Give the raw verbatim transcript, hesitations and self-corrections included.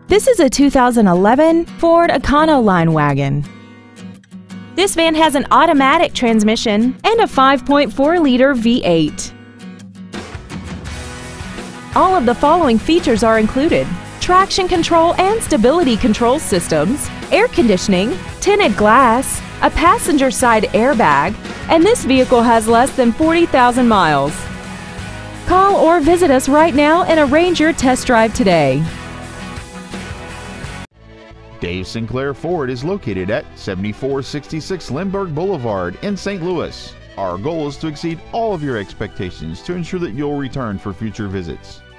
This is a two thousand eleven Ford Econoline Wagon. This van has an automatic transmission and a five point four liter V eight. All of the following features are included: traction control and stability control systems, air conditioning, tinted glass, a passenger side airbag, and this vehicle has less than forty thousand miles. Call or visit us right now and arrange your test drive today. Dave Sinclair Ford is located at seventy-four sixty-six Lindbergh Boulevard in Saint Louis. Our goal is to exceed all of your expectations to ensure that you'll return for future visits.